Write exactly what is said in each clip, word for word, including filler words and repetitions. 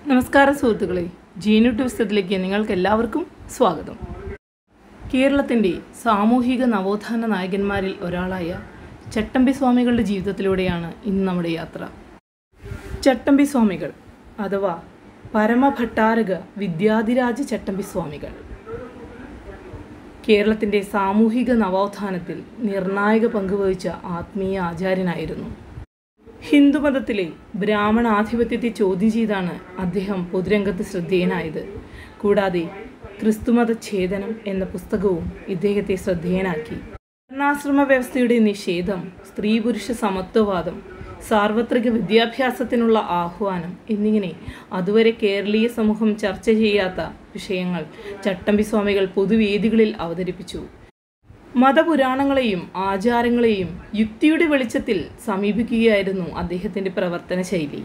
നമസ്കാരം സുഹൃത്തുക്കളെ, ജീനു ട്വിസ്റ്റത്തിലേക്ക് നിങ്ങൾക്ക് എല്ലാവർക്കും സ്വാഗതം. കേരളത്തിൻ്റെ സാമൂഹിക നവോത്ഥാന നായകന്മാരിൽ ഒരാളായ ചട്ടമ്പിസ്വാമികളുടെ ജീവിതത്തിലൂടെയാണ് ഇന്ന് നമ്മുടെ യാത്ര. ചട്ടമ്പിസ്വാമികൾ അഥവാ പരമഭട്ടാരക വിദ്യാധിരാജ ചട്ടമ്പിസ്വാമികൾ കേരളത്തിൻ്റെ സാമൂഹിക നവോത്ഥാനത്തിൽ നിർണായക പങ്കുവഹിച്ച ആത്മീയ ആചാര്യനായിരുന്നു. ഹിന്ദുമതത്തിലെ ബ്രാഹ്മണാധിപത്യത്തെ ചോദ്യം ചെയ്താണ് അദ്ദേഹം പൊതുരംഗത്ത് ശ്രദ്ധേയനായത്. കൂടാതെ ക്രിസ്തുമത ഛേദനം എന്ന പുസ്തകവും ഇദ്ദേഹത്തെ ശ്രദ്ധേയനാക്കി. വർണ്ണാശ്രമ വ്യവസ്ഥയുടെ നിഷേധം, സ്ത്രീ പുരുഷ സമത്വവാദം, സാർവത്രിക വിദ്യാഭ്യാസത്തിനുള്ള ആഹ്വാനം എന്നിങ്ങനെ അതുവരെ കേരളീയ സമൂഹം ചർച്ച ചെയ്യാത്ത വിഷയങ്ങൾ ചട്ടമ്പിസ്വാമികൾ പൊതുവേദികളിൽ അവതരിപ്പിച്ചു. മതപുരാണങ്ങളെയും ആചാരങ്ങളെയും യുക്തിയുടെ വെളിച്ചത്തിൽ സമീപിക്കുകയായിരുന്നു അദ്ദേഹത്തിൻ്റെ പ്രവർത്തന ശൈലി.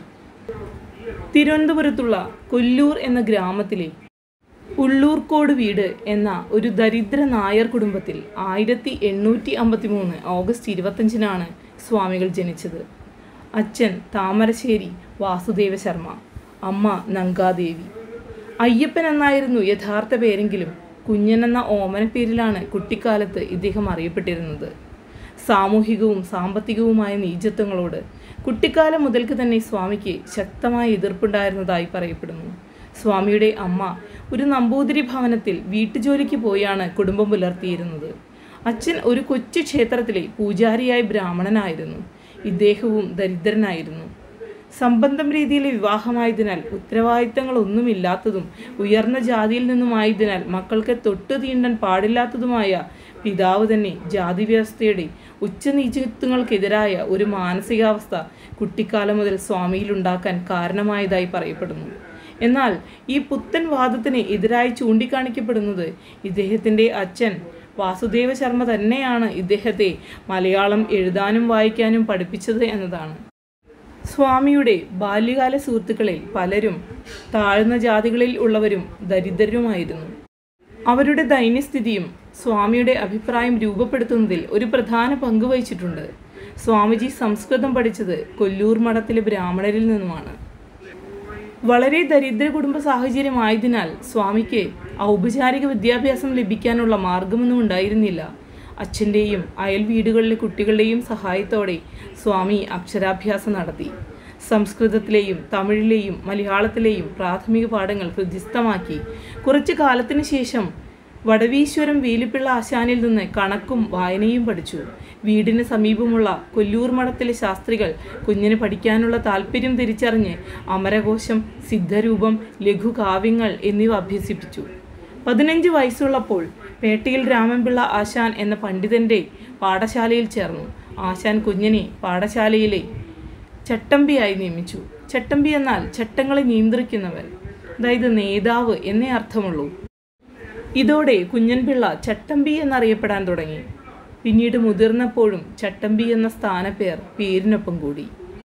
തിരുവനന്തപുരത്തുള്ള കൊല്ലൂർ എന്ന ഗ്രാമത്തിലെ ഉള്ളൂർക്കോട് വീട് എന്ന ഒരു ദരിദ്ര നായർ കുടുംബത്തിൽ ആയിരത്തി എണ്ണൂറ്റി അമ്പത്തി മൂന്ന് ഓഗസ്റ്റ് ഇരുപത്തഞ്ചിനാണ് സ്വാമികൾ ജനിച്ചത്. അച്ഛൻ താമരശ്ശേരി വാസുദേവ ശർമ്മ, അമ്മ നങ്കാദേവി. അയ്യപ്പൻ എന്നായിരുന്നു യഥാർത്ഥ പേരെങ്കിലും കുഞ്ഞൻ എന്ന ഓമന പേരിലാണ് കുട്ടിക്കാലത്ത് ഇദ്ദേഹം അറിയപ്പെട്ടിരുന്നത്. സാമൂഹികവും സാമ്പത്തികവുമായ നീചത്വങ്ങളോട് കുട്ടിക്കാലം മുതൽക്ക് തന്നെ സ്വാമിക്ക് ശക്തമായ എതിർപ്പുണ്ടായിരുന്നതായി പറയപ്പെടുന്നു. സ്വാമിയുടെ അമ്മ ഒരു നമ്പൂതിരി ഭവനത്തിൽ വീട്ടുജോലിക്ക് പോയാണ് കുടുംബം പുലർത്തിയിരുന്നത്. അച്ഛൻ ഒരു കൊച്ചു ക്ഷേത്രത്തിലെ പൂജാരിയായ ബ്രാഹ്മണനായിരുന്നു. ഇദ്ദേഹവും ദരിദ്രനായിരുന്നു. സംബന്ധം രീതിയിലെ വിവാഹമായതിനാൽ ഉത്തരവാദിത്തങ്ങളൊന്നുമില്ലാത്തതും ഉയർന്ന ജാതിയിൽ നിന്നുമായതിനാൽ മക്കൾക്ക് തൊട്ടു തീണ്ടാൻ പാടില്ലാത്തതുമായ പിതാവ് തന്നെ ജാതി വ്യവസ്ഥയുടെ ഉച്ചനീചത്വങ്ങൾക്കെതിരായ ഒരു മാനസികാവസ്ഥ കുട്ടിക്കാലം മുതൽ സ്വാമിയിലുണ്ടാക്കാൻ കാരണമായതായി പറയപ്പെടുന്നു. എന്നാൽ ഈ പുത്തൻ വാദത്തിന് എതിരായി ചൂണ്ടിക്കാണിക്കപ്പെടുന്നത് ഇദ്ദേഹത്തിൻ്റെ അച്ഛൻ വാസുദേവ ശർമ്മ തന്നെയാണ് ഇദ്ദേഹത്തെ മലയാളം എഴുതാനും വായിക്കാനും പഠിപ്പിച്ചത് എന്നതാണ്. സ്വാമിയുടെ ബാല്യകാല സുഹൃത്തുക്കളിൽ പലരും താഴ്ന്ന ജാതികളിൽ ഉള്ളവരും ദരിദ്രരുമായിരുന്നു. അവരുടെ ദൈന്യസ്ഥിതിയും സ്വാമിയുടെ അഭിപ്രായം രൂപപ്പെടുത്തുന്നതിൽ ഒരു പ്രധാന പങ്ക് വഹിച്ചിട്ടുണ്ട്. സ്വാമിജി സംസ്കൃതം പഠിച്ചത് കൊല്ലൂർ മഠത്തിലെ ബ്രാഹ്മണരിൽ നിന്നുമാണ്. വളരെ ദരിദ്ര കുടുംബ സാഹചര്യമായതിനാൽ സ്വാമിക്ക് ഔപചാരിക വിദ്യാഭ്യാസം ലഭിക്കാനുള്ള മാർഗമൊന്നും ഉണ്ടായിരുന്നില്ല. അച്ഛൻ്റെയും അയൽ വീടുകളിലെ കുട്ടികളുടെയും സഹായത്തോടെ സ്വാമി അക്ഷരാഭ്യാസം നടത്തി. സംസ്കൃതത്തിലെയും തമിഴിലെയും മലയാളത്തിലെയും പ്രാഥമിക പാഠങ്ങൾ ഹൃദിസ്ഥമാക്കി. കുറച്ചു കാലത്തിന് ശേഷം വടവീശ്വരം വേലിപ്പിള്ള ആശാനിൽ നിന്ന് കണക്കും വായനയും പഠിച്ചു. വീടിന് സമീപമുള്ള കൊല്ലൂർ മഠത്തിലെ ശാസ്ത്രികൾ കുഞ്ഞിന് പഠിക്കാനുള്ള താല്പര്യം തിരിച്ചറിഞ്ഞ് അമരകോശം, സിദ്ധരൂപം, ലഘുകാവ്യങ്ങൾ എന്നിവ അഭ്യസിപ്പിച്ചു. പതിനഞ്ച് വയസ്സുള്ളപ്പോൾ പേട്ടയിൽ രാമൻപിള്ള ആശാൻ എന്ന പണ്ഡിതൻ്റെ പാഠശാലയിൽ ചേർന്നു. ആശാൻ കുഞ്ഞിനെ പാഠശാലയിലെ ചട്ടമ്പിയായി നിയമിച്ചു. ചട്ടമ്പി എന്നാൽ ചട്ടങ്ങളെ നിയന്ത്രിക്കുന്നവൻ, അതായത് നേതാവ് എന്നേ അർത്ഥമുള്ളൂ. ഇതോടെ കുഞ്ഞൻപിള്ള ചട്ടമ്പി എന്നറിയപ്പെടാൻ തുടങ്ങി. പിന്നീട് മുതിർന്നപ്പോഴും ചട്ടമ്പി എന്ന സ്ഥാനപ്പേർ പേരിനൊപ്പം കൂടി.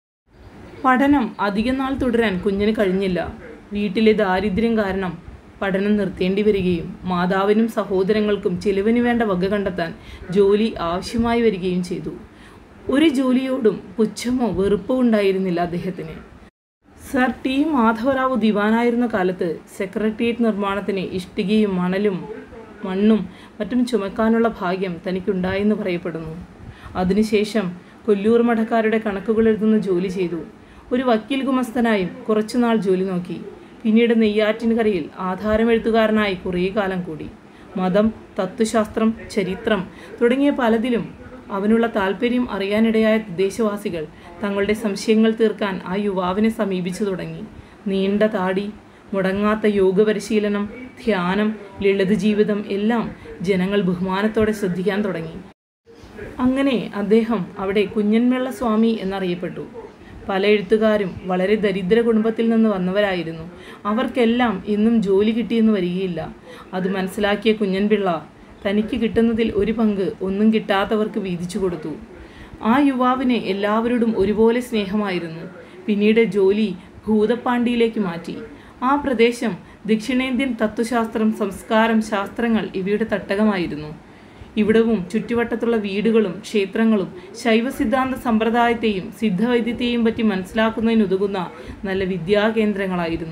പഠനം അധികം നാൾ തുടരാൻ കുഞ്ഞിന് കഴിഞ്ഞില്ല. വീട്ടിലെ ദാരിദ്ര്യം കാരണം പഠനം നിർത്തേണ്ടി വരികയും മാതാവിനും സഹോദരങ്ങൾക്കും ചിലവിന് വേണ്ട വക കണ്ടെത്താൻ ജോലി ആവശ്യമായി വരികയും ചെയ്തു. ഒരു ജോലിയോടും പുച്ഛമോ വെറുപ്പോ ഉണ്ടായിരുന്നില്ല അദ്ദേഹത്തിന്. സർ ടി മാധവറാവു ദിവാനായിരുന്ന കാലത്ത് സെക്രട്ടേറിയറ്റ് നിർമ്മാണത്തിന് ഇഷ്ടികയും മണലും മണ്ണും മറ്റും ചുമക്കാനുള്ള ഭാഗ്യം തനിക്കുണ്ടായെന്ന് പറയപ്പെടുന്നു. അതിനുശേഷം കൊല്ലൂർ മഠക്കാരുടെ കണക്കുകൾ എഴുതുന്ന ജോലി ചെയ്തു. ഒരു വക്കീൽ ഗുമസ്തനായും കുറച്ചുനാൾ ജോലി നോക്കി. പിന്നീട് നെയ്യാറ്റിൻകരയിൽ ആധാരമെഴുത്തുകാരനായി കുറേ കാലം കൂടി. മതം, തത്വശാസ്ത്രം, ചരിത്രം തുടങ്ങിയ പലതിലും അവനുള്ള താല്പര്യം അറിയാനിടയായ ദേശവാസികൾ തങ്ങളുടെ സംശയങ്ങൾ തീർക്കാൻ ആ യുവാവിനെ സമീപിച്ചു തുടങ്ങി. നീണ്ട താടി, മുടങ്ങാത്ത യോഗ പരിശീലനം, ധ്യാനം, ലളിത ജീവിതം എല്ലാം ജനങ്ങൾ ബഹുമാനത്തോടെ ശ്രദ്ധിക്കാൻ തുടങ്ങി. അങ്ങനെ അദ്ദേഹം അവിടെ കുഞ്ഞൻപിള്ള സ്വാമി എന്നറിയപ്പെട്ടു. പല എഴുത്തുകാരും വളരെ ദരിദ്ര കുടുംബത്തിൽ നിന്ന് വന്നവരായിരുന്നു. അവർക്കെല്ലാം ഇന്നും ജോലി കിട്ടിയെന്ന് വരികയില്ല. അത് മനസ്സിലാക്കിയ കുഞ്ഞൻപിള്ള തനിക്ക് കിട്ടുന്നതിൽ ഒരു പങ്ക് ഒന്നും കിട്ടാത്തവർക്ക് വീതിച്ചു കൊടുത്തു. ആ യുവാവിന് എല്ലാവരോടും ഒരുപോലെ സ്നേഹമായിരുന്നു. പിന്നീട് ജോലി ഭൂതപ്പാണ്ടിയിലേക്ക് മാറ്റി. ആ പ്രദേശം ദക്ഷിണേന്ത്യൻ തത്വശാസ്ത്രം, സംസ്കാരം, ശാസ്ത്രങ്ങൾ ഇവയുടെ തട്ടകമായിരുന്നു. ഇവിടവും ചുറ്റുവട്ടത്തുള്ള വീടുകളും ക്ഷേത്രങ്ങളും ശൈവ സിദ്ധാന്ത സമ്പ്രദായത്തെയും സിദ്ധവൈദ്യത്തെയും പറ്റി മനസ്സിലാക്കുന്നതിനുതകുന്ന നല്ല വിദ്യാകേന്ദ്രങ്ങളായിരുന്നു.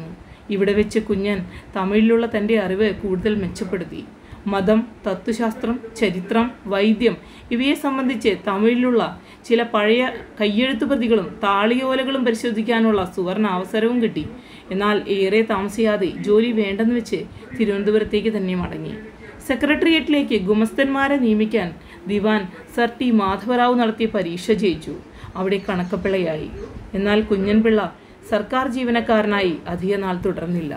ഇവിടെ വെച്ച് കുഞ്ഞൻ തമിഴിലുള്ള തൻ്റെ അറിവ് കൂടുതൽ മെച്ചപ്പെടുത്തി. മതം, തത്വശാസ്ത്രം, ചരിത്രം, വൈദ്യം ഇവയെ സംബന്ധിച്ച് തമിഴിലുള്ള ചില പഴയ കയ്യെഴുത്തു പ്രതികളും താളിയോലകളും പരിശോധിക്കാനുള്ള സുവർണ അവസരവും കിട്ടി. എന്നാൽ ഏറെ താമസിയാതെ ജോലി വേണ്ടെന്ന് വെച്ച് തിരുവനന്തപുരത്തേക്ക് തന്നെ മടങ്ങി. സെക്രട്ടേറിയറ്റിലേക്ക് ഗുമസ്തന്മാരെ നിയമിക്കാൻ ദിവാൻ സർ ടി മാധവറാവു നടത്തിയ പരീക്ഷ ജയിച്ചു. അവിടെ കണക്കപ്പിള്ളയായി. എന്നാൽ കുഞ്ഞൻപിള്ള സർക്കാർ ജീവനക്കാരനായി അധിക നാൾ തുടർന്നില്ല.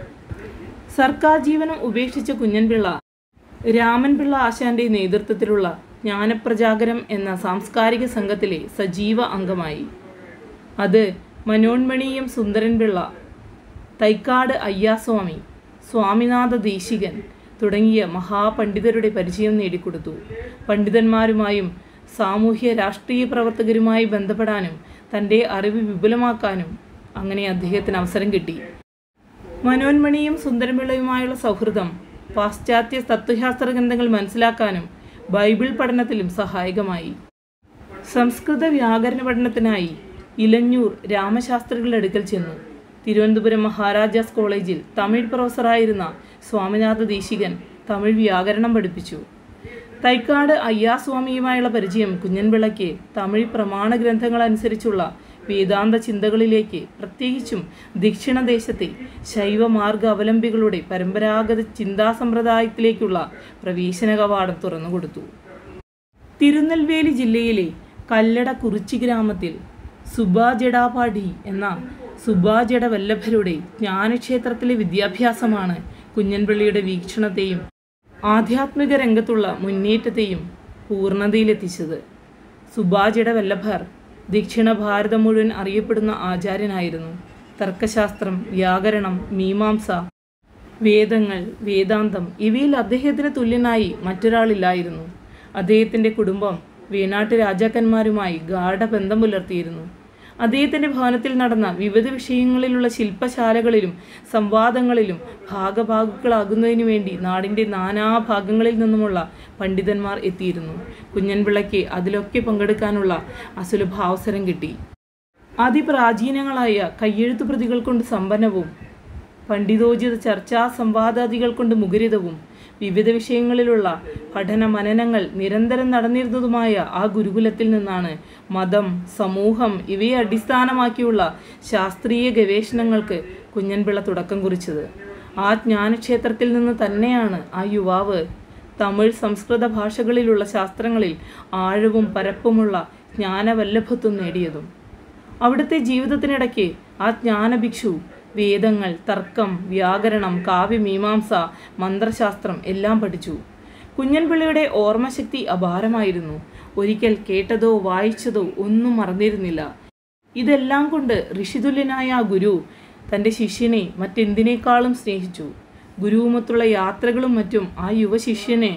സർക്കാർ ജീവനം ഉപേക്ഷിച്ച കുഞ്ഞൻപിള്ള രാമൻപിള്ള ആശാന്റെ നേതൃത്വത്തിലുള്ള ജ്ഞാനപ്രജാഗരം എന്ന സാംസ്കാരിക സംഘത്തിലെ സജീവ അംഗമായി. അത് മനോന്മണീയം സുന്ദരൻപിള്ള, തൈക്കാട് അയ്യാസ്വാമി, സ്വാമിനാഥ ദേശികൻ തുടങ്ങിയ മഹാപണ്ഡിതരുടെ പരിചയം നേടിക്കൊടുത്തു. പണ്ഡിതന്മാരുമായും സാമൂഹ്യ രാഷ്ട്രീയ പ്രവർത്തകരുമായി ബന്ധപ്പെടാനും തൻ്റെ അറിവ് വിപുലമാക്കാനും അങ്ങനെ അദ്ദേഹത്തിന് അവസരം കിട്ടി. മനോന്മണിയും സുന്ദരൻപിള്ളയുമായുള്ള സൗഹൃദം പാശ്ചാത്യ തത്വശാസ്ത്ര ഗ്രന്ഥങ്ങൾ മനസ്സിലാക്കാനും ബൈബിൾ പഠനത്തിലും സഹായകമായി. സംസ്കൃത വ്യാകരണ പഠനത്തിനായി ഇലഞ്ഞൂർ രാമശാസ്ത്രികളുടെ അടുക്കൽ ചെന്നു. തിരുവനന്തപുരം മഹാരാജാസ് കോളേജിൽ തമിഴ് പ്രൊഫസറായിരുന്ന സ്വാമിനാഥ ദേശികൻ തമിഴ് വ്യാകരണം പഠിപ്പിച്ചു. തൈക്കാട് അയ്യാസ്വാമിയുമായുള്ള പരിചയം കുഞ്ഞൻപിള്ളയ്ക്ക് തമിഴ് പ്രമാണ ഗ്രന്ഥങ്ങൾ അനുസരിച്ചുള്ള വേദാന്ത ചിന്തകളിലേക്ക്, പ്രത്യേകിച്ചും ദക്ഷിണദേശത്തെ ശൈവമാർഗ അവലംബികളുടെ പരമ്പരാഗത ചിന്താസമ്പ്രദായത്തിലേക്കുള്ള പ്രവേശന കവാടം തുറന്നുകൊടുത്തു. തിരുനെൽവേലി ജില്ലയിലെ കല്ലട കുറിച്ചി ഗ്രാമത്തിൽ സുബാജഡാപാഠി എന്ന സുബാജഡ വല്ലഭരുടെ ജ്ഞാനക്ഷേത്രത്തിലെ വിദ്യാഭ്യാസമാണ് കുഞ്ഞൻപിള്ളയുടെ വീക്ഷണത്തെയും ആധ്യാത്മിക രംഗത്തുള്ള മുന്നേറ്റത്തെയും പൂർണ്ണതയിലെത്തിച്ചത്. സുബാജഡ വല്ലഭർ ദക്ഷിണ ഭാരതം മുഴുവൻ അറിയപ്പെടുന്ന ആചാര്യനായിരുന്നു. തർക്കശാസ്ത്രം, വ്യാകരണം, മീമാംസ, വേദങ്ങൾ, വേദാന്തം ഇവയിൽ അദ്ദേഹത്തിന് തുല്യനായി മറ്റൊരാളില്ലായിരുന്നു. അദ്ദേഹത്തിൻ്റെ കുടുംബം വേണാട്ട് രാജാക്കന്മാരുമായി ഗാഢബന്ധം പുലർത്തിയിരുന്നു. അദ്ദേഹത്തിൻ്റെ ഭവനത്തിൽ നടന്ന വിവിധ വിഷയങ്ങളിലുള്ള ശില്പശാലകളിലും സംവാദങ്ങളിലും ഭാഗഭാഗുക്കളാകുന്നതിനു വേണ്ടി നാടിൻ്റെ നാനാഭാഗങ്ങളിൽ നിന്നുമുള്ള പണ്ഡിതന്മാർ എത്തിയിരുന്നു. കുഞ്ഞൻപിള്ളയ്ക്ക് അതിലൊക്കെ പങ്കെടുക്കാനുള്ള അസുലഭാവസരം കിട്ടി. അതിപ്രാചീനങ്ങളായ കയ്യെഴുത്തു പ്രതികൾ കൊണ്ട് സമ്പന്നവും പണ്ഡിതോചിത ചർച്ചാ സംവാദാദികൾ കൊണ്ട് മുഖരിതവും വിവിധ വിഷയങ്ങളിലുള്ള പഠന മനനങ്ങൾ നിരന്തരം നടന്നിരുന്നതുമായ ആ ഗുരുകുലത്തിൽ നിന്നാണ് മതം, സമൂഹം ഇവയെ അടിസ്ഥാനമാക്കിയുള്ള ശാസ്ത്രീയ ഗവേഷണങ്ങൾക്ക് കുഞ്ഞൻപിള്ള തുടക്കം കുറിച്ചത്. ആ ജ്ഞാനക്ഷേത്രത്തിൽ നിന്ന് തന്നെയാണ് ആ യുവാവ് തമിഴ്, സംസ്കൃത ഭാഷകളിലുള്ള ശാസ്ത്രങ്ങളിൽ ആഴവും പരപ്പുമുള്ള ജ്ഞാനവല്ലഭത്വം നേടിയതും. അവിടുത്തെ ജീവിതത്തിനിടയ്ക്ക് ആ ജ്ഞാനഭിക്ഷു വേദങ്ങൾ, തർക്കം, വ്യാകരണം, കാവ്യമീമാംസ, മന്ത്രശാസ്ത്രം എല്ലാം പഠിച്ചു. കുഞ്ഞൻപിള്ളയുടെ ഓർമ്മശക്തി അപാരമായിരുന്നു. ഒരിക്കൽ കേട്ടതോ വായിച്ചതോ ഒന്നും മറന്നിരുന്നില്ല. ഇതെല്ലാം കൊണ്ട് ഋഷിതുല്യനായ ആ ഗുരു തൻ്റെ ശിഷ്യനെ മറ്റെന്തിനേക്കാളും സ്നേഹിച്ചു. ഗുരുവുമൊത്തുള്ള യാത്രകളും മറ്റും ആ യുവശിഷ്യനെ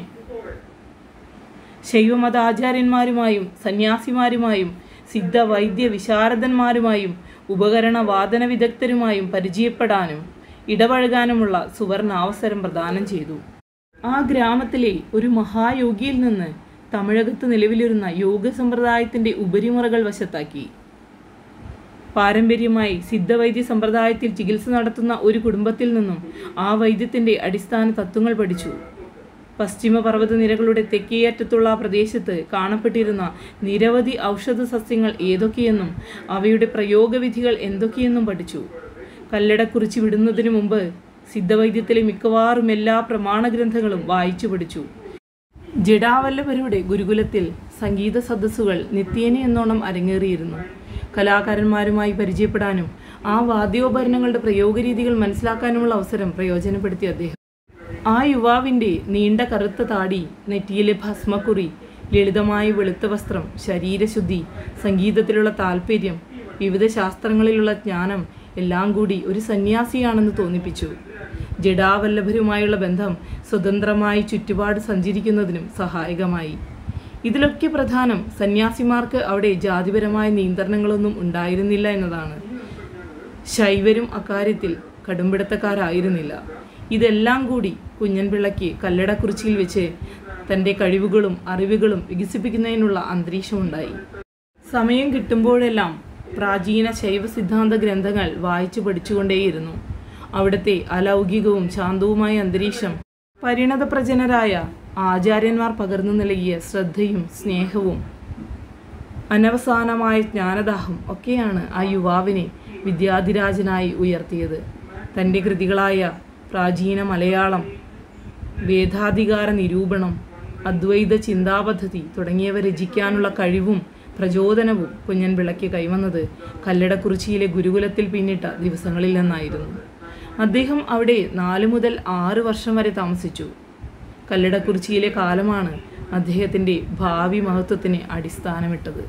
ശൈവമതാചാര്യന്മാരുമായും സന്യാസിമാരുമായും സിദ്ധ വൈദ്യ വിശാരദന്മാരുമായും ഉപകരണ വാദന വിദഗ്ധരുമായും പരിചയപ്പെടാനും ഇടപഴകാനുമുള്ള സുവർണ അവസരം പ്രദാനം ചെയ്തു. ആ ഗ്രാമത്തിലെ ഒരു മഹായോഗിയിൽ നിന്ന് തമിഴകത്ത് നിലവിലിരുന്ന യോഗ സമ്പ്രദായത്തിൻ്റെ ഉപരിമുറകൾ വശത്താക്കി. പാരമ്പര്യമായി സിദ്ധവൈദ്യ സമ്പ്രദായത്തിൽ ചികിത്സ നടത്തുന്ന ഒരു കുടുംബത്തിൽ നിന്നും ആ വൈദ്യത്തിൻ്റെ അടിസ്ഥാന തത്വങ്ങൾ പഠിച്ചു. പശ്ചിമ പർവ്വതനിരകളുടെ തെക്കേയറ്റത്തുള്ള ആ പ്രദേശത്ത് കാണപ്പെട്ടിരുന്ന നിരവധി ഔഷധ സസ്യങ്ങൾ ഏതൊക്കെയെന്നും അവയുടെ പ്രയോഗവിധികൾ എന്തൊക്കെയെന്നും പഠിച്ചു. കല്ലടക്കുറിച്ചി വിടുന്നതിനു മുമ്പ് സിദ്ധവൈദ്യത്തിലെ മിക്കവാറും എല്ലാ പ്രമാണഗ്രന്ഥങ്ങളും വായിച്ചു പഠിച്ചു. ജഡാവല്ലഭരുടെ ഗുരുകുലത്തിൽ സംഗീത സദസ്സുകൾ നിത്യേന എന്നോണം അരങ്ങേറിയിരുന്നു. കലാകാരന്മാരുമായി പരിചയപ്പെടാനും ആ വാദ്യോപകരണങ്ങളുടെ പ്രയോഗരീതികൾ മനസ്സിലാക്കാനുമുള്ള അവസരം പ്രയോജനപ്പെടുത്തി അദ്ദേഹം. ആ യുവാവിൻ്റെ നീണ്ട കറുത്ത താടി, നെറ്റിയിലെ ഭസ്മക്കുറി, ലളിതമായ വെളുത്ത വസ്ത്രം, ശരീരശുദ്ധി, സംഗീതത്തിലുള്ള താല്പര്യം, വിവിധ ശാസ്ത്രങ്ങളിലുള്ള ജ്ഞാനം എല്ലാം കൂടി ഒരു സന്യാസിയാണെന്ന് തോന്നിപ്പിച്ചു. ജഡാവല്ലഭരുമായുള്ള ബന്ധം സ്വതന്ത്രമായി ചുറ്റുപാട് സഞ്ചരിക്കുന്നതിനും സഹായകമായി. ഇതിലൊക്കെ പ്രധാനം സന്യാസിമാർക്ക് അവിടെ ജാതിപരമായ നിയന്ത്രണങ്ങളൊന്നും ഉണ്ടായിരുന്നില്ല എന്നതാണ്. ശൈവരും അക്കാര്യത്തിൽ കടുംപിടുത്തക്കാരായിരുന്നില്ല. ഇതെല്ലാം കൂടി കുഞ്ഞൻപിള്ളയ്ക്ക് കല്ലടക്കുറിച്ചിയിൽ വെച്ച് തൻ്റെ കഴിവുകളും അറിവുകളും വികസിപ്പിക്കുന്നതിനുള്ള അന്തരീക്ഷമുണ്ടായി. സമയം കിട്ടുമ്പോഴെല്ലാം പ്രാചീന ശൈവ സിദ്ധാന്ത ഗ്രന്ഥങ്ങൾ വായിച്ചു പഠിച്ചുകൊണ്ടേയിരുന്നു. അവിടുത്തെ അലൗകികവും ശാന്തവുമായ അന്തരീക്ഷം പരിണതപ്രജനരായ ആചാര്യന്മാർ പകർന്നു നൽകിയ ശ്രദ്ധയും സ്നേഹവും അനവസാനമായ ജ്ഞാനദാഹം ഒക്കെയാണ് ആ യുവാവിനെ വിദ്യാധിരാജനായി ഉയർത്തിയത്. തൻ്റെ കൃതികളായ പ്രാചീന മലയാളം, വേദാധികാര നിരൂപണം, അദ്വൈത ചിന്താപദ്ധതി തുടങ്ങിയവ രചിക്കാനുള്ള കഴിവും പ്രചോദനവും കുഞ്ഞൻപിള്ളയ്ക്ക് കൈവന്നത് കല്ലടക്കുറിച്ചിയിലെ ഗുരുകുലത്തിൽ പിന്നിട്ട ദിവസങ്ങളിൽ നിന്നായിരുന്നു. അദ്ദേഹം അവിടെ നാല് മുതൽ ആറ് വർഷം വരെ താമസിച്ചു. കല്ലടക്കുറിച്ചിയിലെ കാലമാണ് അദ്ദേഹത്തിൻ്റെ ഭാവി മഹത്വത്തിന് അടിസ്ഥാനമിട്ടത്.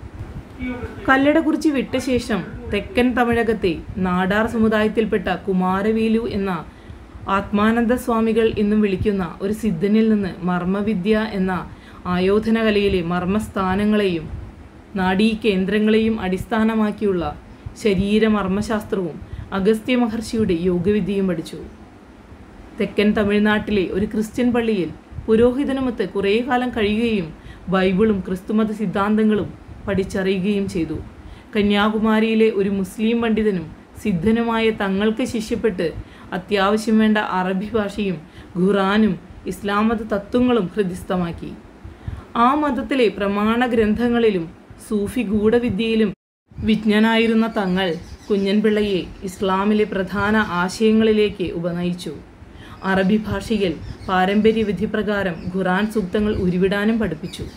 കല്ലടക്കുറിച്ചി വിട്ട ശേഷം തെക്കൻ തമിഴകത്തെ നാടാർ സമുദായത്തിൽപ്പെട്ട കുമാരവേലു എന്ന ആത്മാനന്ദസ്വാമികൾ എന്നും വിളിക്കുന്ന ഒരു സിദ്ധനിൽ നിന്ന് മർമ്മവിദ്യ എന്ന ആയോധന കലയിലെ മർമ്മസ്ഥാനങ്ങളെയും നാഡീ കേന്ദ്രങ്ങളെയും അടിസ്ഥാനമാക്കിയുള്ള ശരീരമർമ്മശാസ്ത്രവും അഗസ്ത്യ മഹർഷിയുടെ യോഗവിദ്യയും പഠിച്ചു. തെക്കൻ തമിഴ്നാട്ടിലെ ഒരു ക്രിസ്ത്യൻ പള്ളിയിൽ പുരോഹിതനുമൊത്ത് കുറേ കാലം കഴിയുകയും ബൈബിളും ക്രിസ്തുമത സിദ്ധാന്തങ്ങളും പഠിച്ചറിയുകയും ചെയ്തു. കന്യാകുമാരിയിലെ ഒരു മുസ്ലിം പണ്ഡിതനും സിദ്ധനുമായ തങ്ങൾക്ക് ശിഷ്യപ്പെട്ട് അത്യാവശ്യം വേണ്ട അറബി ഭാഷയും ഖുറാനും ഇസ്ലാം മത തത്വങ്ങളും ഹൃദിസ്ഥമാക്കി. ആ മതത്തിലെ പ്രമാണ ഗ്രന്ഥങ്ങളിലും സൂഫി ഗൂഢവിദ്യയിലും വിജ്ഞനായിരുന്ന തങ്ങൾ കുഞ്ഞൻപിള്ളയെ ഇസ്ലാമിലെ പ്രധാന ആശയങ്ങളിലേക്ക് ഉപനയിച്ചു. അറബി ഭാഷയിൽ പാരമ്പര്യ വിധിപ്രകാരം ഖുറാൻ സൂക്തങ്ങൾ ഉരുവിടാനും പഠിപ്പിച്ചു.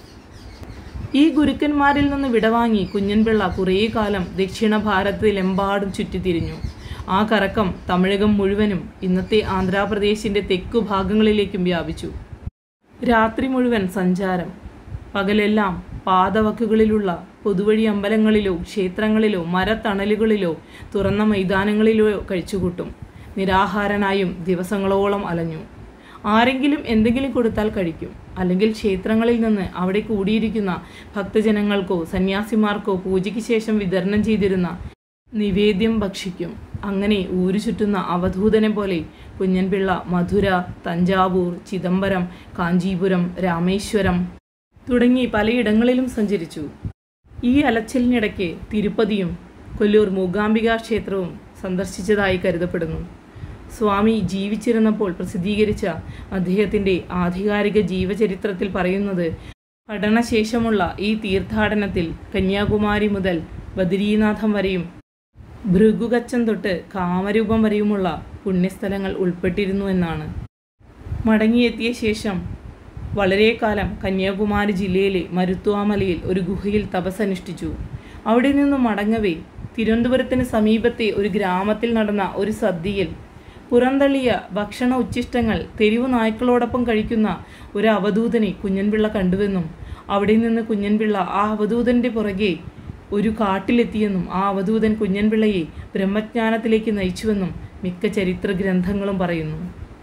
ഈ ഗുരുക്കന്മാരിൽ നിന്ന് വിടവാങ്ങി കുഞ്ഞൻപിള്ള കുറേ കാലം ദക്ഷിണ ഭാരതത്തിലെമ്പാടും ചുറ്റിത്തിരിഞ്ഞു. ആ കറക്കം തമിഴകം മുഴുവനും ഇന്നത്തെ ആന്ധ്രാപ്രദേശിൻ്റെ തെക്കു ഭാഗങ്ങളിലേക്കും വ്യാപിച്ചു. രാത്രി മുഴുവൻ സഞ്ചാരം, പകലെല്ലാം പാതവക്കുകളിലുള്ള പൊതുവഴി അമ്പലങ്ങളിലോ ക്ഷേത്രങ്ങളിലോ മരത്തണലുകളിലോ തുറന്ന മൈതാനങ്ങളിലോ കഴിച്ചുകൂട്ടും. നിരാഹാരനായും ദിവസങ്ങളോളം അലഞ്ഞു. ആരെങ്കിലും എന്തെങ്കിലും കൊടുത്താൽ കഴിക്കും, അല്ലെങ്കിൽ ക്ഷേത്രങ്ങളിൽ നിന്ന് അവിടെ കൂടിയിരിക്കുന്ന ഭക്തജനങ്ങൾക്കോ സന്യാസിമാർക്കോ പൂജയ്ക്ക് ശേഷം വിതരണം ചെയ്തിരുന്ന നിവേദ്യം ഭക്ഷിക്കും. അങ്ങനെ ഊരു ചുറ്റുന്ന അവധൂതനെ പോലെ കുഞ്ഞൻപിള്ള മധുര, തഞ്ചാവൂർ, ചിദംബരം, കാഞ്ചീപുരം, രാമേശ്വരം തുടങ്ങി പലയിടങ്ങളിലും സഞ്ചരിച്ചു. ഈ അലച്ചിലിനിടയ്ക്ക് തിരുപ്പതിയും കൊല്ലൂർ മൂകാംബിക ക്ഷേത്രവും സന്ദർശിച്ചതായി കരുതപ്പെടുന്നു. സ്വാമി ജീവിച്ചിരുന്നപ്പോൾ പ്രസിദ്ധീകരിച്ച അദ്ദേഹത്തിൻ്റെ ആധികാരിക ജീവചരിത്രത്തിൽ പറയുന്നത്, പഠനശേഷമുള്ള ഈ തീർത്ഥാടനത്തിൽ കന്യാകുമാരി മുതൽ ബദരീനാഥം വരെയും ഭൃഗുകച്ചം തൊട്ട് കാമരൂപം വരെയുമുള്ള പുണ്യസ്ഥലങ്ങൾ ഉൾപ്പെട്ടിരുന്നു എന്നാണ്. മടങ്ങിയെത്തിയ ശേഷം വളരെ കാലം കന്യാകുമാരി ജില്ലയിലെ മരുത്വാമലയിൽ ഒരു ഗുഹയിൽ തപസ്സനുഷ്ഠിച്ചു. അവിടെ നിന്നും മടങ്ങവേ തിരുവനന്തപുരത്തിന് സമീപത്തെ ഒരു ഗ്രാമത്തിൽ നടന്ന ഒരു സദ്യയിൽ പുറന്തള്ളിയ ഭക്ഷണ ഉച്ഛിഷ്ടങ്ങൾ തെരുവു നായ്ക്കളോടൊപ്പം കഴിക്കുന്ന ഒരു അവധൂതനെ കുഞ്ഞൻപിള്ള കണ്ടുവെന്നും അവിടെ നിന്ന് കുഞ്ഞൻപിള്ള ആ അവധൂതൻ്റെ പുറകെ ഒരു കാട്ടിലെത്തിയെന്നും ആ അവധൂതൻ കുഞ്ഞൻപിള്ളയെ ബ്രഹ്മജ്ഞാനത്തിലേക്ക് നയിച്ചുവെന്നും മിക്ക ചരിത്ര ഗ്രന്ഥങ്ങളും പറയുന്നു.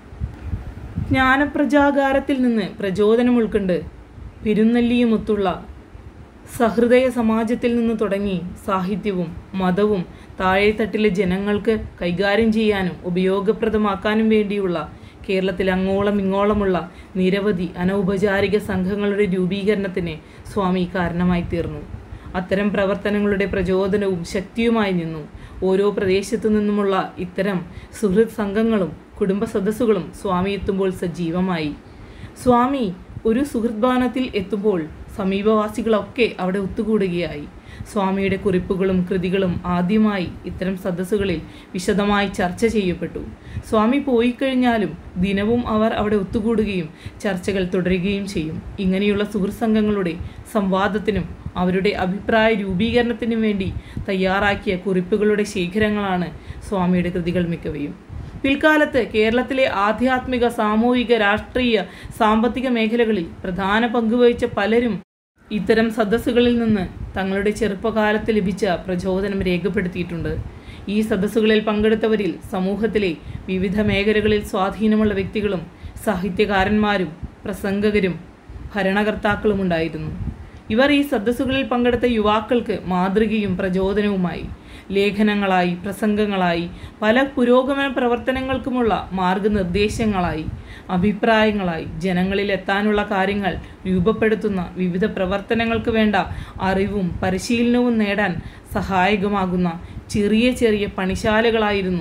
ജ്ഞാനപ്രജാകാരത്തിൽ നിന്ന് പ്രചോദനം ഉൾക്കൊണ്ട് പെരുന്നല്ലിയുമൊത്തുള്ള സഹൃദയ സമാജത്തിൽ നിന്ന് തുടങ്ങി സാഹിത്യവും മതവും താഴെത്തട്ടിലെ ജനങ്ങൾക്ക് കൈകാര്യം ചെയ്യാനും ഉപയോഗപ്രദമാക്കാനും വേണ്ടിയുള്ള കേരളത്തിൽ അങ്ങോളം ഇങ്ങോളമുള്ള നിരവധി അനൗപചാരിക സംഘങ്ങളുടെ രൂപീകരണത്തിന് സ്വാമി കാരണമായി തീർന്നു. അത്തരം പ്രവർത്തനങ്ങളുടെ പ്രചോദനവും ശക്തിയുമായി നിന്നു. ഓരോ പ്രദേശത്തു നിന്നുമുള്ള ഇത്തരം സുഹൃത് സംഘങ്ങളും കുടുംബ സദസ്സുകളും സ്വാമി എത്തുമ്പോൾ സജീവമായി. സ്വാമി ഒരു സുഹൃദ്ഭവനത്തിൽ എത്തുമ്പോൾ സമീപവാസികളൊക്കെ അവിടെ ഒത്തുകൂടുകയായി. സ്വാമിയുടെ കുറിപ്പുകളും കൃതികളും ആദ്യമായി ഇത്തരം സദസ്സുകളിൽ വിശദമായി ചർച്ച ചെയ്യപ്പെട്ടു. സ്വാമി പോയിക്കഴിഞ്ഞാലും ദിനവും അവർ അവിടെ ഒത്തുകൂടുകയും ചർച്ചകൾ തുടരുകയും ചെയ്യും. ഇങ്ങനെയുള്ള സുഹൃത്ത് സംഘങ്ങളുടെ സംവാദത്തിനും അവരുടെ അഭിപ്രായ രൂപീകരണത്തിനും വേണ്ടി തയ്യാറാക്കിയ കുറിപ്പുകളുടെ ശേഖരങ്ങളാണ് സ്വാമിയുടെ കൃതികൾ മിക്കവയും. പിൽക്കാലത്ത് കേരളത്തിലെ ആധ്യാത്മിക, സാമൂഹിക, രാഷ്ട്രീയ, സാമ്പത്തിക മേഖലകളിൽ പ്രധാന പങ്കുവഹിച്ച പലരും ഇത്തരം സദസ്സുകളിൽ നിന്ന് തങ്ങളുടെ ചെറുപ്പകാലത്ത് ലഭിച്ച പ്രചോദനം രേഖപ്പെടുത്തിയിട്ടുണ്ട്. ഈ സദസ്സുകളിൽ പങ്കെടുത്തവരിൽ സമൂഹത്തിലെ വിവിധ മേഖലകളിൽ സ്വാധീനമുള്ള വ്യക്തികളും സാഹിത്യകാരന്മാരും പ്രസംഗകരും ഭരണകർത്താക്കളും ഉണ്ടായിരുന്നു. ഇവർ ഈ സദസ്സുകളിൽ പങ്കെടുത്ത യുവാക്കൾക്ക് മാതൃകയും പ്രചോദനവുമായി. ലേഖനങ്ങളായി, പ്രസംഗങ്ങളായി, പല പുരോഗമന പ്രവർത്തനങ്ങൾക്കുമുള്ള മാർഗനിർദ്ദേശങ്ങളായി, അഭിപ്രായങ്ങളായി ജനങ്ങളിൽ എത്താനുള്ള കാര്യങ്ങൾ രൂപപ്പെടുത്തുന്ന വിവിധ പ്രവർത്തനങ്ങൾക്ക് വേണ്ട അറിവും പരിശീലനവും നേടാൻ സഹായകമാകുന്ന ചെറിയ ചെറിയ പണിശാലകളായിരുന്നു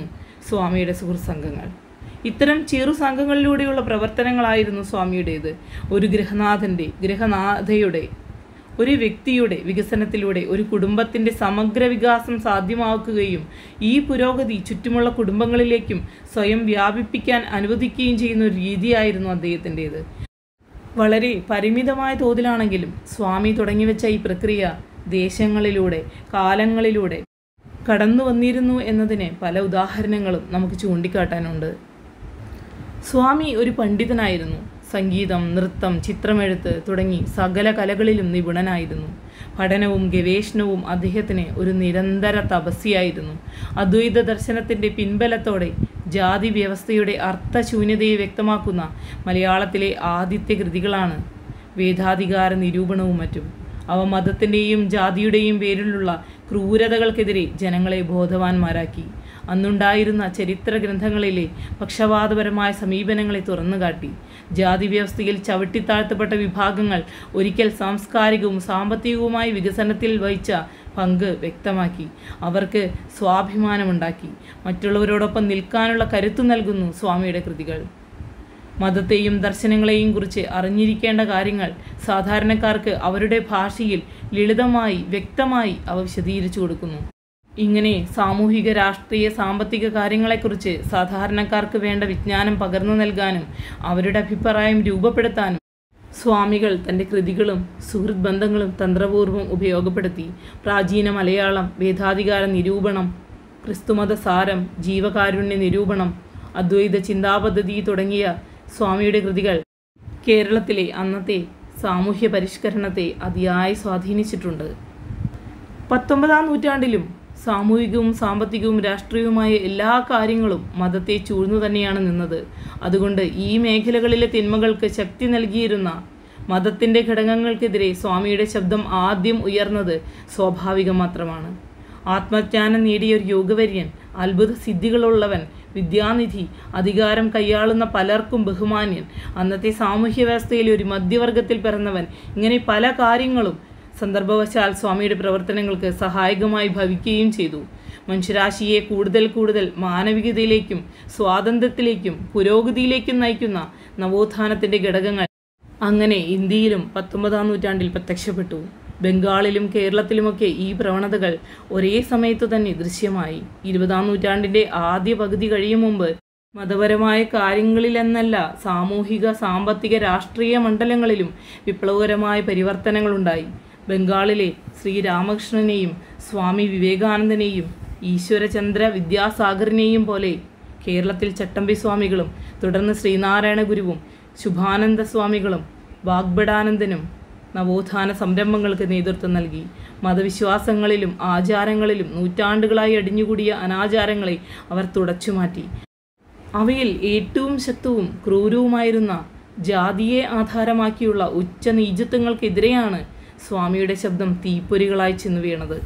സ്വാമിയുടെ സുഹൃത്ത് സംഘങ്ങൾ. ഇത്തരം ചെറു സംഘങ്ങളിലൂടെയുള്ള പ്രവർത്തനങ്ങളായിരുന്നു സ്വാമിയുടേത്. ഒരു ഗൃഹനാഥൻ്റെ ഗൃഹനാഥയുടെ ഒരു വ്യക്തിയുടെ വികസനത്തിലൂടെ ഒരു കുടുംബത്തിൻ്റെ സമഗ്ര വികാസം സാധ്യമാക്കുകയും ഈ പുരോഗതി ചുറ്റുമുള്ള കുടുംബങ്ങളിലേക്കും സ്വയം വ്യാപിപ്പിക്കാൻ അനുവദിക്കുകയും ചെയ്യുന്ന ഒരു രീതിയായിരുന്നു അദ്ദേഹത്തിൻ്റേത്. വളരെ പരിമിതമായ തോതിലാണെങ്കിലും സ്വാമി തുടങ്ങിവെച്ച ഈ പ്രക്രിയ ദേശങ്ങളിലൂടെ കാലങ്ങളിലൂടെ കടന്നു വന്നിരുന്നു എന്നതിന് പല ഉദാഹരണങ്ങളും നമുക്ക് ചൂണ്ടിക്കാട്ടാനുണ്ട്. സ്വാമി ഒരു പണ്ഡിതനായിരുന്നു. സംഗീതം, നൃത്തം, ചിത്രമെഴുത്ത് തുടങ്ങി സകല കലകളിലും നിപുണനായിരുന്നു. പഠനവും ഗവേഷണവും അദ്ദേഹത്തിന് ഒരു നിരന്തര തപസ്യായിരുന്നു. അദ്വൈത ദർശനത്തിൻ്റെ പിൻബലത്തോടെ ജാതി വ്യവസ്ഥയുടെ അർത്ഥശൂന്യതയെ വ്യക്തമാക്കുന്ന മലയാളത്തിലെ ആദ്യത്തെ കൃതികളാണ് വേദാധികാര നിരൂപണവും മറ്റും. അവ മതത്തിൻ്റെയും ജാതിയുടെയും പേരിലുള്ള ക്രൂരതകൾക്കെതിരെ ജനങ്ങളെ ബോധവാന്മാരാക്കി. അന്നുണ്ടായിരുന്ന ചരിത്ര ഗ്രന്ഥങ്ങളിലെ പക്ഷപാതപരമായ സമീപനങ്ങളെ തുറന്നുകാട്ടി. ജാതി വ്യവസ്ഥയിൽ ചവിട്ടിത്താഴ്ത്തപ്പെട്ട വിഭാഗങ്ങൾ ഒരിക്കൽ സാംസ്കാരികവും സാമ്പത്തികവുമായ വികസനത്തിൽ വഹിച്ച പങ്ക് വ്യക്തമാക്കി. അവർക്ക് സ്വാഭിമാനമുണ്ടാക്കി. മറ്റുള്ളവരോടൊപ്പം നിൽക്കാനുള്ള കരുത്തു നൽകുന്നു സ്വാമിയുടെ കൃതികൾ. മതത്തെയും ദർശനങ്ങളെയും കുറിച്ച് അറിഞ്ഞിരിക്കേണ്ട കാര്യങ്ങൾ സാധാരണക്കാർക്ക് അവരുടെ ഭാഷയിൽ ലളിതമായി വ്യക്തമായി അവ വിശദീകരിച്ചു കൊടുക്കുന്നു. ഇങ്ങനെ സാമൂഹിക, രാഷ്ട്രീയ, സാമ്പത്തിക കാര്യങ്ങളെക്കുറിച്ച് സാധാരണക്കാർക്ക് വേണ്ട വിജ്ഞാനം പകർന്നു നൽകാനും അവരുടെ അഭിപ്രായം രൂപപ്പെടുത്താനും സ്വാമികൾ തൻ്റെ കൃതികളും സുഹൃത്ത് ബന്ധങ്ങളും തന്ത്രപൂർവ്വം ഉപയോഗപ്പെടുത്തി. പ്രാചീന മലയാളം, വേദാധികാര നിരൂപണം, ക്രിസ്തുമത സാരം, ജീവകാരുണ്യ നിരൂപണം, അദ്വൈത ചിന്താപദ്ധതി തുടങ്ങിയ സ്വാമിയുടെ കൃതികൾ കേരളത്തിലെ അന്നത്തെ സാമൂഹ്യ പരിഷ്കരണത്തെ അതിയായി സ്വാധീനിച്ചിട്ടുണ്ട്. പത്തൊമ്പതാം നൂറ്റാണ്ടിലും സാമൂഹികവും സാമ്പത്തികവും രാഷ്ട്രീയവുമായ എല്ലാ കാര്യങ്ങളും മതത്തെ ചൂഴ്ന്നു തന്നെയാണ് നിന്നത്. അതുകൊണ്ട് ഈ മേഖലകളിലെ തിന്മകൾക്ക് ശക്തി നൽകിയിരുന്ന മതത്തിൻ്റെ ഘടകങ്ങൾക്കെതിരെ സ്വാമിയുടെ ശബ്ദം ആദ്യം ഉയർന്നത് സ്വാഭാവികം മാത്രമാണ്. ആത്മജ്ഞാനം നേടിയ ഒരു യോഗവര്യൻ, അത്ഭുത സിദ്ധികളുള്ളവൻ, വിദ്യാനിധി, അധികാരം കൈയാളുന്ന പലർക്കും ബഹുമാന്യൻ, അന്നത്തെ സാമൂഹ്യ വ്യവസ്ഥയിലെ ഒരു മധ്യവർഗത്തിൽ പിറന്നവൻ, ഇങ്ങനെ പല കാര്യങ്ങളും സന്ദർഭവശാൽ സ്വാമിയുടെ പ്രവർത്തനങ്ങൾക്ക് സഹായകമായി ഭവിക്കുകയും ചെയ്തു. മനുഷ്യരാശിയെ കൂടുതൽ കൂടുതൽ മാനവികതയിലേക്കും സ്വാതന്ത്ര്യത്തിലേക്കും പുരോഗതിയിലേക്കും നയിക്കുന്ന നവോത്ഥാനത്തിൻ്റെ ഘടകങ്ങൾ അങ്ങനെ ഇന്ത്യയിലും പത്തൊമ്പതാം നൂറ്റാണ്ടിൽ പ്രത്യക്ഷപ്പെട്ടു. ബംഗാളിലും കേരളത്തിലുമൊക്കെ ഈ പ്രവണതകൾ ഒരേ സമയത്തു തന്നെ ദൃശ്യമായി. ഇരുപതാം നൂറ്റാണ്ടിൻ്റെ ആദ്യ പകുതി കഴിയും മുമ്പ് മതപരമായ കാര്യങ്ങളിലെന്നല്ല സാമൂഹിക, സാമ്പത്തിക, രാഷ്ട്രീയ മണ്ഡലങ്ങളിലും വിപ്ലവകരമായ പരിവർത്തനങ്ങളുണ്ടായി. ബംഗാളിലെ ശ്രീരാമകൃഷ്ണനെയും സ്വാമി വിവേകാനന്ദനെയും ഈശ്വരചന്ദ്ര വിദ്യാസാഗറിനെയും പോലെ കേരളത്തിൽ ചട്ടമ്പിസ്വാമികളും തുടർന്ന് ശ്രീനാരായണ ഗുരുവും ശുഭാനന്ദ സ്വാമികളും വാഗ്ഭടാനന്ദനും നവോത്ഥാന സംരംഭങ്ങൾക്ക് നേതൃത്വം നൽകി. മതവിശ്വാസങ്ങളിലും ആചാരങ്ങളിലും നൂറ്റാണ്ടുകളായി അടിഞ്ഞുകൂടിയ അനാചാരങ്ങളെ അവർ തുടച്ചുമാറ്റി. അവയിൽ ഏറ്റവും ശക്തവും ക്രൂരവുമായിരുന്ന ജാതിയെ ആധാരമാക്കിയുള്ള ഉച്ച നീചത്വങ്ങൾക്കെതിരെയാണ് സ്വാമിയുടെ ശബ്ദം തീപ്പൊരികളായി ചെന്നു വീണത്.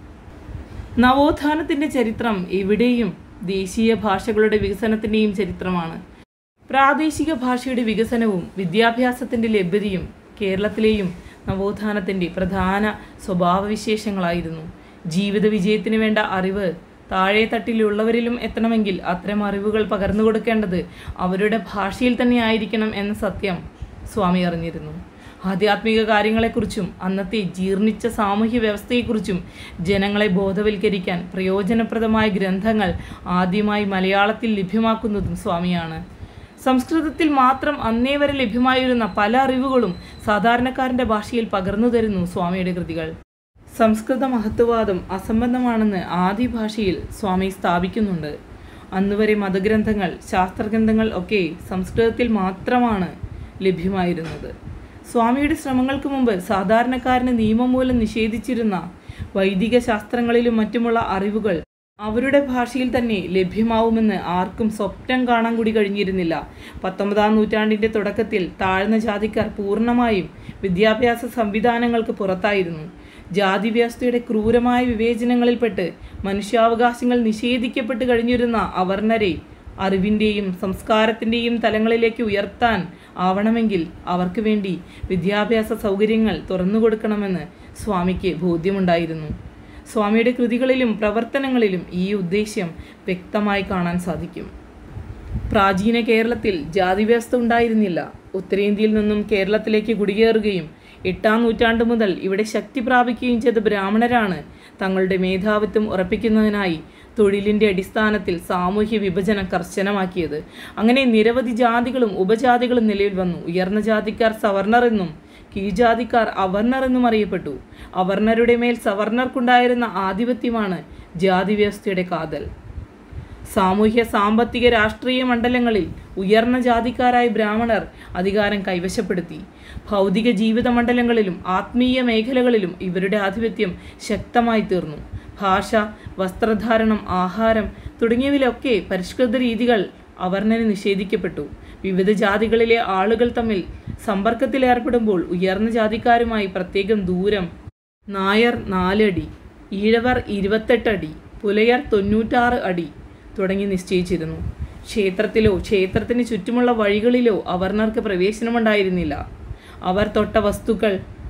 നവോത്ഥാനത്തിൻ്റെ ചരിത്രം എവിടെയും ദേശീയ ഭാഷകളുടെ വികസനത്തിൻ്റെയും ചരിത്രമാണ്. പ്രാദേശിക ഭാഷയുടെ വികസനവും വിദ്യാഭ്യാസത്തിൻ്റെ ലഭ്യതയും കേരളത്തിലെയും നവോത്ഥാനത്തിൻ്റെ പ്രധാന സ്വഭാവവിശേഷങ്ങളായിരുന്നു. ജീവിത വിജയത്തിന് വേണ്ട അറിവ് താഴെ തട്ടിലുള്ളവരിലും എത്തണമെങ്കിൽ അത്തരം അറിവുകൾ പകർന്നു കൊടുക്കേണ്ടത് അവരുടെ ഭാഷയിൽ തന്നെ ആയിരിക്കണം എന്ന സത്യം സ്വാമി അറിഞ്ഞിരുന്നു. ആധ്യാത്മിക കാര്യങ്ങളെക്കുറിച്ചും അന്നത്തെ ജീർണിച്ച സാമൂഹ്യ വ്യവസ്ഥയെക്കുറിച്ചും ജനങ്ങളെ ബോധവൽക്കരിക്കാൻ പ്രയോജനപ്രദമായ ഗ്രന്ഥങ്ങൾ ആദ്യമായി മലയാളത്തിൽ ലഭ്യമാക്കുന്നതും സ്വാമിയാണ്. സംസ്കൃതത്തിൽ മാത്രം അന്നേ വരെ ലഭ്യമായിരുന്ന പല അറിവുകളും സാധാരണക്കാരൻ്റെ ഭാഷയിൽ പകർന്നു തരുന്നു സ്വാമിയുടെ കൃതികൾ. സംസ്കൃത മഹത്വവാദം അസംബന്ധമാണെന്ന് ആദി ഭാഷയിൽ സ്വാമി സ്ഥാപിക്കുന്നുണ്ട്. അന്നുവരെ മതഗ്രന്ഥങ്ങൾ, ശാസ്ത്രഗ്രന്ഥങ്ങൾ ഒക്കെ സംസ്കൃതത്തിൽ മാത്രമാണ് ലഭ്യമായിരുന്നത്. സ്വാമിയുടെ ശ്രമങ്ങൾക്ക് മുമ്പ് സാധാരണക്കാരന് നിയമം മൂലം നിഷേധിച്ചിരുന്ന വൈദിക ശാസ്ത്രങ്ങളിലും മറ്റുമുള്ള അറിവുകൾ അവരുടെ ഭാഷയിൽ തന്നെ ലഭ്യമാവുമെന്ന് ആർക്കും സ്വപ്നം കാണാൻ കൂടി കഴിഞ്ഞിരുന്നില്ല. പത്തൊമ്പതാം നൂറ്റാണ്ടിൻ്റെ തുടക്കത്തിൽ താഴ്ന്ന ജാതിക്കാർ പൂർണ്ണമായും വിദ്യാഭ്യാസ സംവിധാനങ്ങൾക്ക് പുറത്തായിരുന്നു. ജാതി വ്യവസ്ഥയുടെ ക്രൂരമായ വിവേചനങ്ങളിൽപ്പെട്ട് മനുഷ്യാവകാശങ്ങൾ നിഷേധിക്കപ്പെട്ട് കഴിഞ്ഞിരുന്ന അവർണരെ അറിവിൻ്റെയും സംസ്കാരത്തിൻ്റെയും തലങ്ങളിലേക്ക് ഉയർത്താൻ ആവണമെങ്കിൽ അവർക്ക് വേണ്ടി വിദ്യാഭ്യാസ സൗകര്യങ്ങൾ തുറന്നു കൊടുക്കണമെന്ന് സ്വാമിക്ക് ബോധ്യമുണ്ടായിരുന്നു. സ്വാമിയുടെ കൃതികളിലും പ്രവർത്തനങ്ങളിലും ഈ ഉദ്ദേശ്യം വ്യക്തമായി കാണാൻ സാധിക്കും. പ്രാചീന കേരളത്തിൽ ജാതിവ്യവസ്ഥ ഉണ്ടായിരുന്നില്ല. ഉത്തരേന്ത്യയിൽ നിന്നും കേരളത്തിലേക്ക് കുടിയേറുകയും എട്ടാം നൂറ്റാണ്ട് മുതൽ ഇവിടെ ശക്തി പ്രാപിക്കുകയും ചെയ്ത ബ്രാഹ്മണരാണ് തങ്ങളുടെ മേധാവിത്വം ഉറപ്പിക്കുന്നതിനായി തൊഴിലിൻ്റെ അടിസ്ഥാനത്തിൽ സാമൂഹ്യ വിഭജനം കർശനമാക്കിയത്. അങ്ങനെ നിരവധി ജാതികളും ഉപജാതികളും നിലവിൽ വന്നു. ഉയർന്ന ജാതിക്കാർ സവർണർ എന്നും കീഴ്ജാതിക്കാർ അവർണർ എന്നും അറിയപ്പെട്ടു. അവർണരുടെ മേൽ സവർണർക്കുണ്ടായിരുന്ന ആധിപത്യമാണ് ജാതി വ്യവസ്ഥയുടെ കാതൽ. സാമൂഹ്യ സാമ്പത്തിക രാഷ്ട്രീയ മണ്ഡലങ്ങളിൽ ഉയർന്ന ജാതിക്കാരായ ബ്രാഹ്മണർ അധികാരം കൈവശപ്പെടുത്തി. ഭൗതിക ജീവിത മണ്ഡലങ്ങളിലും ആത്മീയ മേഖലകളിലും ഇവരുടെ ആധിപത്യം ശക്തമായി തീർന്നു. ഭാഷ, വസ്ത്രധാരണം, ആഹാരം തുടങ്ങിയവയിലൊക്കെ പരിഷ്കൃത രീതികൾ അവർണന് നിഷേധിക്കപ്പെട്ടു. വിവിധ ജാതികളിലെ ആളുകൾ തമ്മിൽ സമ്പർക്കത്തിലേർപ്പെടുമ്പോൾ ഉയർന്ന ജാതിക്കാരുമായി പ്രത്യേകം ദൂരം നായർ നാലടി, ഈഴവർ ഇരുപത്തെട്ട് അടി, പുലയർ തൊണ്ണൂറ്റാറ് അടി തുടങ്ങി നിശ്ചയിച്ചിരുന്നു. ക്ഷേത്രത്തിലോ ക്ഷേത്രത്തിന് ചുറ്റുമുള്ള വഴികളിലോ അവർണർക്ക് പ്രവേശനമുണ്ടായിരുന്നില്ല. അവർ തൊട്ട വസ്തുക്കൾ,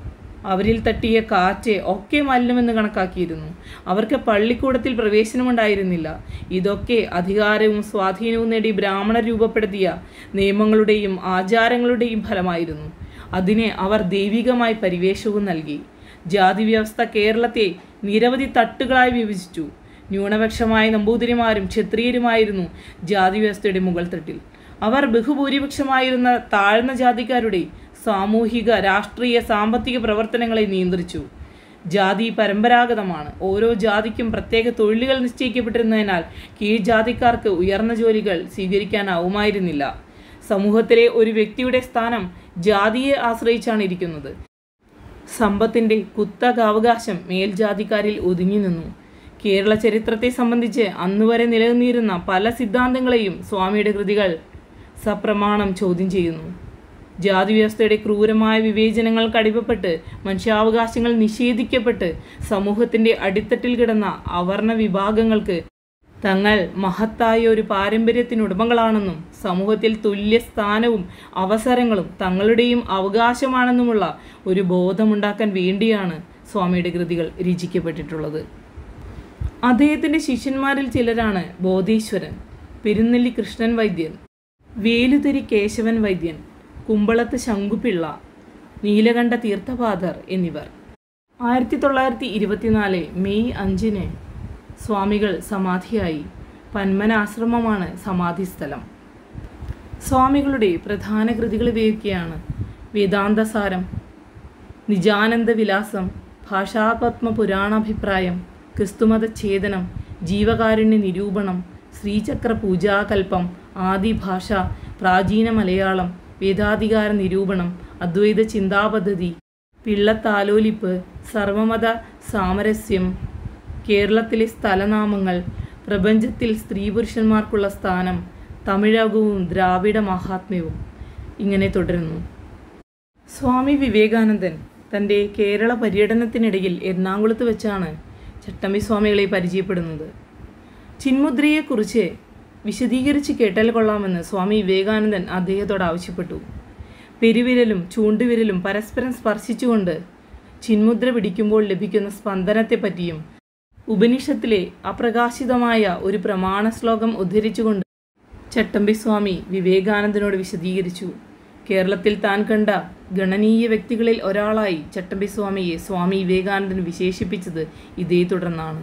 അവരിൽ തട്ടിയ കാറ്റ് ഒക്കെ മലിനമെന്ന് കണക്കാക്കിയിരുന്നു. അവർക്ക് പള്ളിക്കൂടത്തിൽ പ്രവേശനമുണ്ടായിരുന്നില്ല. ഇതൊക്കെ അധികാരവും സ്വാധീനവും നേടി ബ്രാഹ്മണർ രൂപപ്പെടുത്തിയ നിയമങ്ങളുടെയും ആചാരങ്ങളുടെയും ഫലമായിരുന്നു. അതിനെ അവർ ദൈവികമായി പരിവേഷവും നൽകി. ജാതി വ്യവസ്ഥ കേരളത്തെ നിരവധി തട്ടുകളായി വിഭജിച്ചു. ന്യൂനപക്ഷമായ നമ്പൂതിരിമാരും ക്ഷത്രിയരുമായിരുന്നു ജാതി വ്യവസ്ഥയുടെ മുകൾ തട്ടിൽ. അവർ ബഹുഭൂരിപക്ഷമായിരുന്ന താഴ്ന്ന ജാതിക്കാരുടെ സാമൂഹിക, രാഷ്ട്രീയ, സാമ്പത്തിക പ്രവർത്തനങ്ങളെ നിയന്ത്രിച്ചു. ജാതി പരമ്പരാഗതമാണ്. ഓരോ ജാതിക്കും പ്രത്യേക തൊഴിലുകൾ നിശ്ചയിക്കപ്പെട്ടിരുന്നതിനാൽ കീഴ്ജാതിക്കാർക്ക് ഉയർന്ന ജോലികൾ സ്വീകരിക്കാനാവുമായിരുന്നില്ല. സമൂഹത്തിലെ ഒരു വ്യക്തിയുടെ സ്ഥാനം ജാതിയെ ആശ്രയിച്ചാണ് ഇരിക്കുന്നത്. സമ്പത്തിൻ്റെ കുത്തകാവകാശം മേൽജാതിക്കാരിൽ ഒതുങ്ങി നിന്നു. കേരള ചരിത്രത്തെ സംബന്ധിച്ച് അന്നുവരെ നിലനിന്നിരുന്ന പല സിദ്ധാന്തങ്ങളെയും സ്വാമിയുടെ കൃതികൾ സപ്രമാണം ചോദ്യം ചെയ്യുന്നു. ജാതി വ്യവസ്ഥയുടെ ക്രൂരമായ വിവേചനങ്ങൾക്ക് അടിമപ്പെട്ട് മനുഷ്യാവകാശങ്ങൾ നിഷേധിക്കപ്പെട്ട് സമൂഹത്തിൻ്റെ അടിത്തട്ടിൽ കിടന്ന അവർണ വിഭാഗങ്ങൾക്ക് തങ്ങൾ മഹത്തായ ഒരു പാരമ്പര്യത്തിനുടമകളാണെന്നും സമൂഹത്തിൽ തുല്യ സ്ഥാനവും അവസരങ്ങളും തങ്ങളുടെയും അവകാശമാണെന്നുമുള്ള ഒരു ബോധമുണ്ടാക്കാൻ വേണ്ടിയാണ് സ്വാമിയുടെ കൃതികൾ രചിക്കപ്പെട്ടിട്ടുള്ളത്. അദ്ദേഹത്തിൻ്റെ ശിഷ്യന്മാരിൽ ചിലരാണ് ബോധീശ്വരൻ, പെരുന്നെല്ലി കൃഷ്ണൻ വൈദ്യൻ, വേലുതരി കേശവൻ വൈദ്യൻ, കുമ്പളത്ത് ശങ്കുപിള്ള, നീലകണ്ഠ തീർത്ഥപാദർ എന്നിവർ. ആയിരത്തി തൊള്ളായിരത്തി ഇരുപത്തിനാല് മെയ് അഞ്ചിന് സ്വാമികൾ സമാധിയായി. പന്മന ആശ്രമമാണ് സമാധിസ്ഥലം. സ്വാമികളുടെ പ്രധാന കൃതികൾ ഇവയൊക്കെയാണ്: വേദാന്തസാരം, നിജാനന്ദ വിലാസം, ഭാഷാപത്മ പുരാണാഭിപ്രായം, ക്രിസ്തുമത ഛേദനം, ജീവകാരുണ്യ നിരൂപണം, ശ്രീചക്ര പൂജാകൽപ്പം, ആദിഭാഷ, പ്രാചീന മലയാളം, വേദാധികാര നിരൂപണം, അദ്വൈത ചിന്താപദ്ധതി, പിള്ളത്താലോലിപ്പ്, സർവമത സാമരസ്യം, കേരളത്തിലെ സ്ഥലനാമങ്ങൾ, പ്രപഞ്ചത്തിൽ സ്ത്രീ പുരുഷന്മാർക്കുള്ള സ്ഥാനം, തമിഴകവും ദ്രാവിഡ മഹാത്മ്യവും ഇങ്ങനെ തുടരുന്നു. സ്വാമി വിവേകാനന്ദൻ തൻ്റെ കേരള പര്യടനത്തിനിടയിൽ എറണാകുളത്ത് വെച്ചാണ് ചട്ടമ്പിസ്വാമികളെ പരിചയപ്പെടുന്നത്. ചിന്മുദ്രയെക്കുറിച്ച് വിശദീകരിച്ച് കേട്ടാൽ കൊള്ളാമെന്ന് സ്വാമി വിവേകാനന്ദൻ അദ്ദേഹത്തോട് ആവശ്യപ്പെട്ടു. പെരുവിരലും ചൂണ്ടുവിരലും പരസ്പരം സ്പർശിച്ചുകൊണ്ട് ചിന്മുദ്ര പിടിക്കുമ്പോൾ ലഭിക്കുന്ന സ്പന്ദനത്തെപ്പറ്റിയും ഉപനിഷത്തിലെ അപ്രകാശിതമായ ഒരു പ്രമാണ ശ്ലോകം ഉദ്ധരിച്ചുകൊണ്ട് ചട്ടമ്പിസ്വാമി വിവേകാനന്ദനോട് വിശദീകരിച്ചു. കേരളത്തിൽ താൻ കണ്ട ഗണനീയ വ്യക്തികളിൽ ഒരാളായി ചട്ടമ്പിസ്വാമിയെ സ്വാമി വിവേകാനന്ദൻ വിശേഷിപ്പിച്ചത് ഇതേ തുടർന്നാണ്.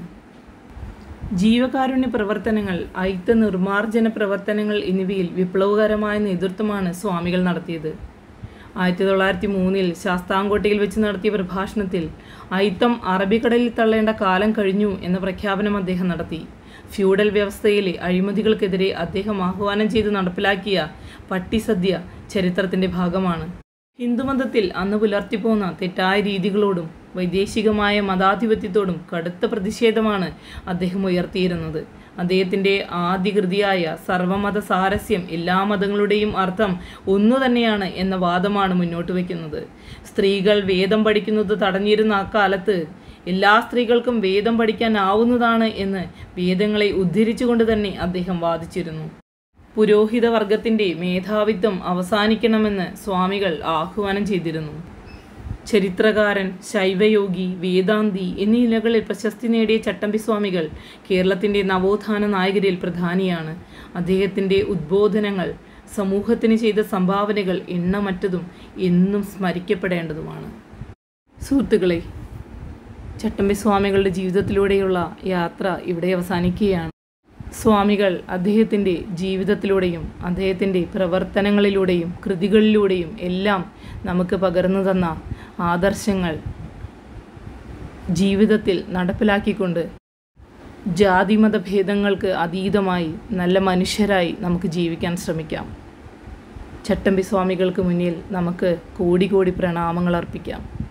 ജീവകാരുണ്യ പ്രവർത്തനങ്ങൾ, അയിത്ത നിർമ്മാർജ്ജന പ്രവർത്തനങ്ങൾ എന്നിവയിൽ വിപ്ലവകരമായ നേതൃത്വമാണ് സ്വാമികൾ നടത്തിയത്. ആയിരത്തി തൊള്ളായിരത്തി മൂന്നിൽ ശാസ്താംകോട്ടയിൽ വെച്ച് നടത്തിയ പ്രഭാഷണത്തിൽ അയിത്തം അറബിക്കടലിൽ തള്ളേണ്ട കാലം കഴിഞ്ഞു എന്ന പ്രഖ്യാപനം അദ്ദേഹം നടത്തി. ഫ്യൂഡൽ വ്യവസ്ഥയിലെ അഴിമതികൾക്കെതിരെ അദ്ദേഹം ആഹ്വാനം ചെയ്ത് നടപ്പിലാക്കിയ പട്ടിസദ്യ ചരിത്രത്തിൻ്റെ ഭാഗമാണ്. ഹിന്ദുമതത്തിൽ അന്ന് പുലർത്തിപ്പോന്ന തെറ്റായ രീതികളോടും വൈദേശികമായ മതാധിപത്യത്തോടും കടുത്ത പ്രതിഷേധമാണ് അദ്ദേഹം ഉയർത്തിയിരുന്നത്. അദ്ദേഹത്തിൻ്റെ ആദ്യ കൃതിയായ സർവമത സാരസ്യം എല്ലാ മതങ്ങളുടെയും അർത്ഥം ഒന്നു തന്നെയാണ് എന്ന വാദമാണ് മുന്നോട്ട് വയ്ക്കുന്നത്. സ്ത്രീകൾ വേദം പഠിക്കുന്നത് തടഞ്ഞിരുന്ന അക്കാലത്ത് എല്ലാ സ്ത്രീകൾക്കും വേദം പഠിക്കാനാവുന്നതാണ് എന്ന് വേദങ്ങളെ ഉദ്ധരിച്ചുകൊണ്ട് തന്നെ അദ്ദേഹം വാദിച്ചിരുന്നു. പുരോഹിത വർഗത്തിൻ്റെ മേധാവിത്വം അവസാനിക്കണമെന്ന് സ്വാമികൾ ആഹ്വാനം ചെയ്തിരുന്നു. ചരിത്രകാരൻ, ശൈവയോഗി, വേദാന്തി എന്നീ നിലകളിൽ പ്രശസ്തി നേടിയ ചട്ടമ്പിസ്വാമികൾ കേരളത്തിൻ്റെ നവോത്ഥാന നായകരിൽ പ്രധാനിയാണ്. അദ്ദേഹത്തിൻ്റെ ഉദ്ബോധനങ്ങൾ, സമൂഹത്തിന് ചെയ്ത സംഭാവനകൾ എണ്ണമറ്റതും എന്നും സ്മരിക്കപ്പെടേണ്ടതുമാണ്. സുഹൃത്തുക്കളെ, ചട്ടമ്പിസ്വാമികളുടെ ജീവിതത്തിലൂടെയുള്ള യാത്ര ഇവിടെ അവസാനിക്കുകയാണ്. സ്വാമികൾ അദ്ദേഹത്തിൻ്റെ ജീവിതത്തിലൂടെയും അദ്ദേഹത്തിൻ്റെ പ്രവർത്തനങ്ങളിലൂടെയും കൃതികളിലൂടെയും എല്ലാം നമുക്ക് പകർന്നു തന്ന ആദർശങ്ങൾ ജീവിതത്തിൽ നടപ്പിലാക്കിക്കൊണ്ട് ജാതിമത ഭേദങ്ങൾക്ക് അതീതമായി നല്ല മനുഷ്യരായി നമുക്ക് ജീവിക്കാൻ ശ്രമിക്കാം. ചട്ടമ്പിസ്വാമികൾക്ക് മുന്നിൽ നമുക്ക് കോടി കോടി പ്രണാമങ്ങൾ അർപ്പിക്കാം.